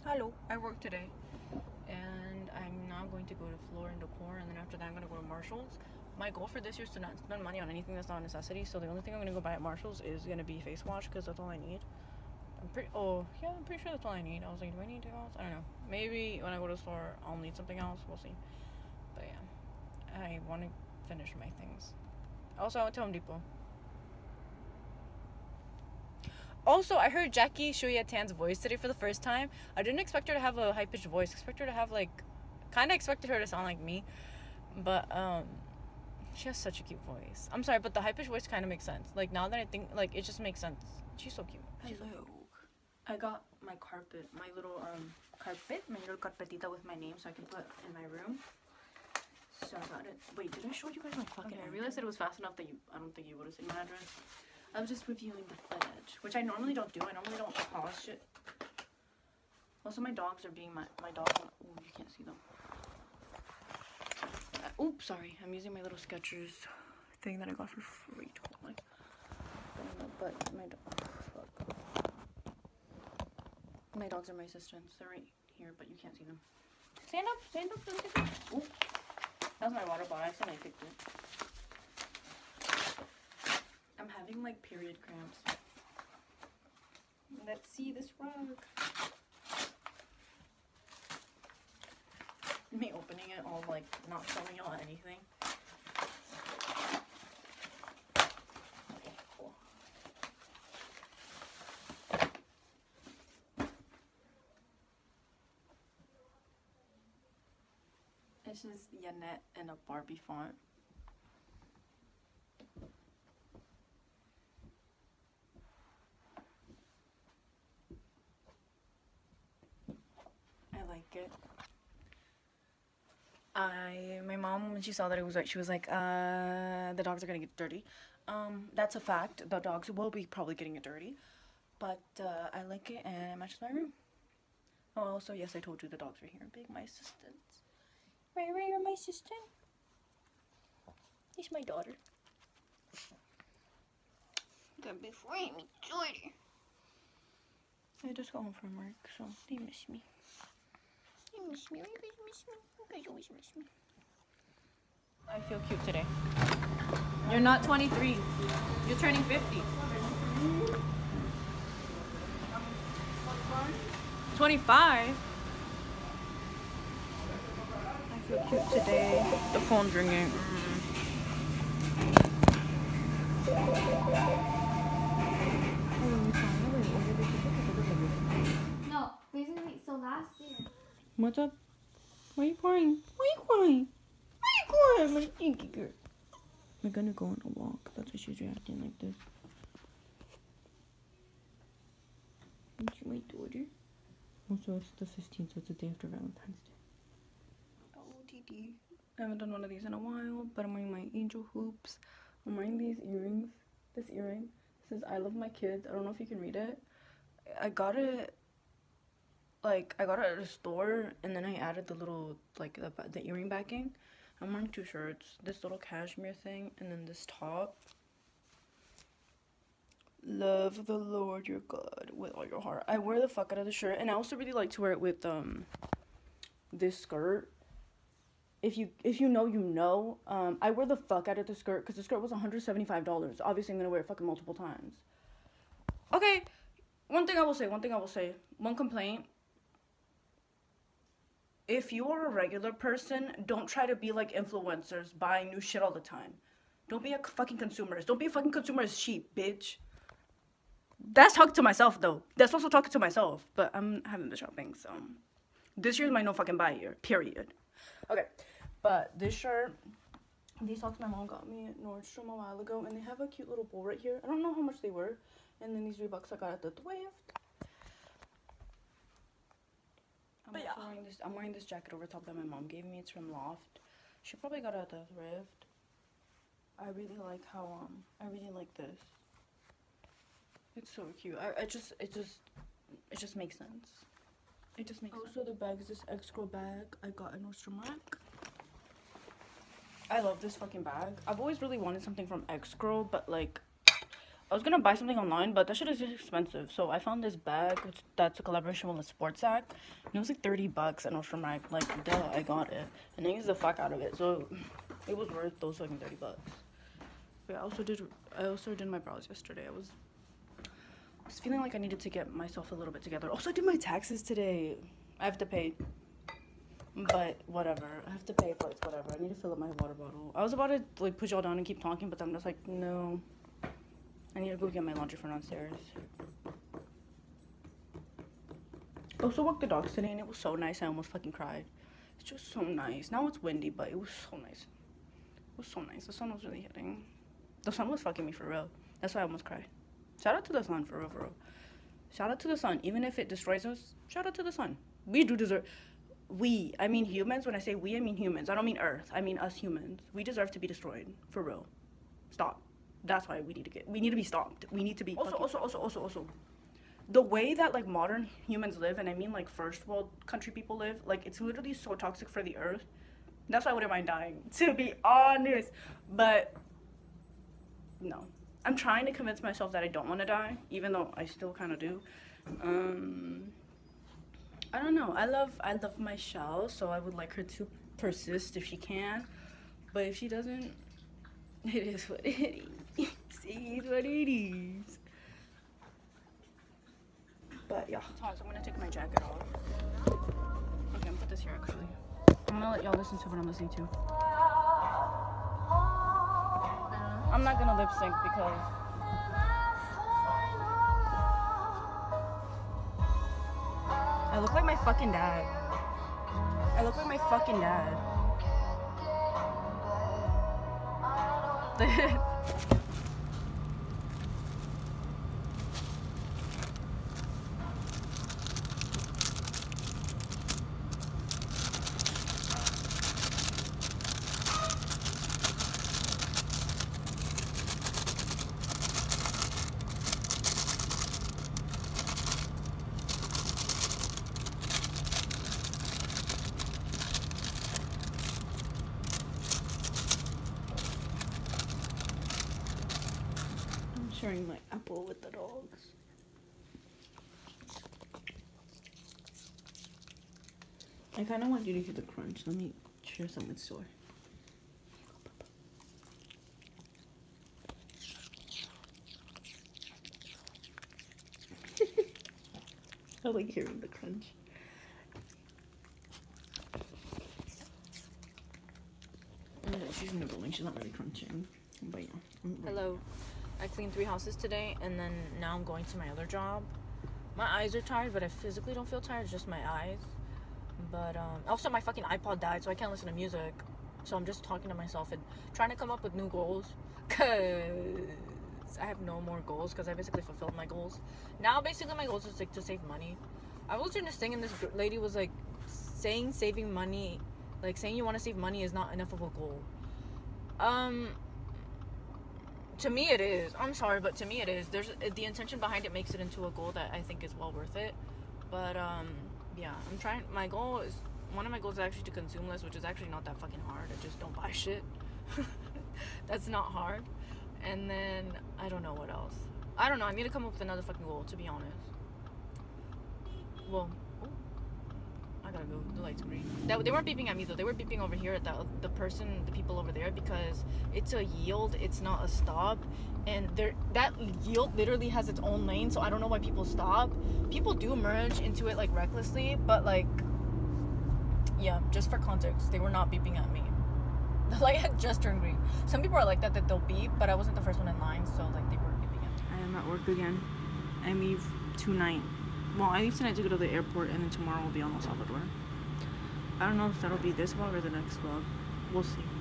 hello, I work today. And I'm now going to go to Floor and Decor, and then after that I'm going to go to Marshall's. My goal for this year is to not spend money on anything that's not a necessity, so the only thing I'm going to go buy at Marshall's is going to be face wash, because that's all I need. I'm pretty sure that's all I need. I was like, do I need anything else? I don't know. Maybe when I go to the store, I'll need something else. We'll see. But yeah, I want to finish my things. Also, I went to Home Depot. Also, I heard Jackie Shuya Tan's voice today for the first time. I didn't expect her to have a high-pitched voice. I expected her to have, like, kind of expected her to sound like me. But, she has such a cute voice. I'm sorry, but the high-pitched voice kind of makes sense. Like, now that I think, like, it just makes sense. She's so cute. Hello. I got my carpet, my little, my little carpetita with my name so I can put in my room. So I got it. Wait, did I show you guys my fucking I realized it was fast enough that I don't think you would have seen my address. I was just reviewing the footage, which I normally don't do. I normally don't pause shit. Also, my dogs are being my dogs. Oh, you can't see them. Oops, sorry. I'm using my little Skechers thing that I got for free. Totally. But my dogs are my assistants. They're right here, but you can't see them. Stand up, stand up. Stand up. Ooh, that was my water bottle. I accidentally picked it. I'm having like period cramps. Let's see this rug. Me opening it all like not showing y'all anything. Okay, cool. This is Yanette in a Barbie font. It. My mom, when she saw that it was white, she was like, the dogs are gonna get dirty. That's a fact. The dogs will be probably getting it dirty. But, I like it and it matches my room. Oh, also, yes, I told you the dogs were here. Big, my assistants. Ray, you're my assistant? He's my daughter. Got big frame, dirty. I just got home from work, so they miss me. You miss me. You guys miss me. You guys always miss me. I feel cute today. You're not 23. You're turning 50. 25? I feel cute today. The phone's ringing. No, basically, so last year. What's up? Why are you crying? Why are you crying? Why are you crying, my stinky girl? We're gonna go on a walk. That's why she's reacting like this. Aren't you my daughter? Also, it's the 15th, so it's the day after Valentine's Day. Oh, TD. I haven't done one of these in a while, but I'm wearing my angel hoops. I'm wearing these earrings. This earring says, I love my kids. I don't know if you can read it. I got it at a store, and then I added the little, like, the earring backing. I'm wearing two shirts, this little cashmere thing, and then this top. Love the Lord your God with all your heart. I wear the fuck out of the shirt, and I also really like to wear it with, this skirt. If you know, you know. I wear the fuck out of the skirt, because the skirt was $175. Obviously, I'm gonna wear it fucking multiple times. Okay, one complaint. If you are a regular person, don't try to be like influencers buying new shit all the time. Don't be a fucking consumerist. Don't be a fucking consumerist sheep, bitch. That's talking to myself, though. That's also talking to myself. But I'm having the shopping, so. This year's my no fucking buy year, period. Okay, but this shirt, these socks my mom got me at Nordstrom a while ago, and they have a cute little bow right here. I don't know how much they were. And then these Reeboks I got at the thrift. But yeah, I'm wearing this jacket over top that my mom gave me. It's from Loft. She probably got it at the thrift. I really like how I really like this. It's so cute. It just makes sense. It just makes sense. Also, the bag is this X-Girl bag I got at Nordstrom Rack. I love this fucking bag. I've always really wanted something from X-Girl, but like I was gonna buy something online, but that shit is expensive. So I found this bag that's a collaboration with a sports sack. And it was like $30 and it was from like duh, I got it. And I used the fuck out of it. So it was worth those fucking $30. But I also did my brows yesterday. I was feeling like I needed to get myself a little bit together. Also, I did my taxes today. I have to pay. But whatever. I have to pay, but it's whatever. I need to fill up my water bottle. I was about to like put y'all down and keep talking, but then I'm just like, no. I need to go get my laundry from downstairs. I also walked the dogs today and it was so nice. I almost fucking cried. It's just so nice. Now it's windy, but it was so nice. It was so nice. The sun was really hitting. The sun was fucking me for real. That's why I almost cried. Shout out to the sun, for real, for real. Shout out to the sun. Even if it destroys us, shout out to the sun. We do deserve... We, I mean humans. When I say we, I mean humans. I don't mean Earth. I mean us humans. We deserve to be destroyed. For real. Stop. That's why we need to be stopped. We need to be... Also. The way that, like, modern humans live, and I mean, like, first world country people live, like, it's literally so toxic for the Earth. That's why I wouldn't mind dying, to be honest. But, no. I'm trying to convince myself that I don't want to die, even though I still kind of do. I don't know. I love my shell, so I would like her to persist if she can. But if she doesn't, it is what it is. It is what it is. But yeah. So I'm gonna take my jacket off. Okay, I'm gonna put this here actually. I'm gonna let y'all listen to what I'm listening to. I'm not gonna lip sync because I look like my fucking dad. I look like my fucking dad. Sharing my apple with the dogs. I kind of want you to hear the crunch. Let me share some with Soy. I like hearing the crunch. She's nibbling. She's not really crunching. But yeah. Hello. I cleaned 3 houses today, and then now I'm going to my other job. My eyes are tired, but I physically don't feel tired, just my eyes. But also my fucking iPod died, so I can't listen to music. So I'm just talking to myself and trying to come up with new goals, because I have no more goals, because I basically fulfilled my goals. Now basically my goals is like to save money. I was doing this thing, and this lady was like saying saving money, like saying you want to save money is not enough of a goal. To me it is. I'm sorry, but to me it is. There's the intention behind it makes it into a goal that I think is well worth it. But yeah, I'm trying. One of my goals is actually to consume less, which is actually not that fucking hard. I just don't buy shit. That's not hard. And then I don't know what else. I don't know. I need to come up with another fucking goal, to be honest. Well, I gotta go. The light's green. They weren't beeping at me though. They were beeping over here at the people over there, because it's a yield. It's not a stop, and that yield literally has its own lane. So I don't know why people stop. People do merge into it like recklessly, but like, yeah. Just for context, they were not beeping at me. The light had just turned green. Some people are like that they'll beep, but I wasn't the first one in line, so like they were beeping at me. I am at work again. I leave tonight. Well, I leave tonight to go to the airport, and then tomorrow we'll be on El Salvador. I don't know if that'll be this vlog or the next vlog. We'll see.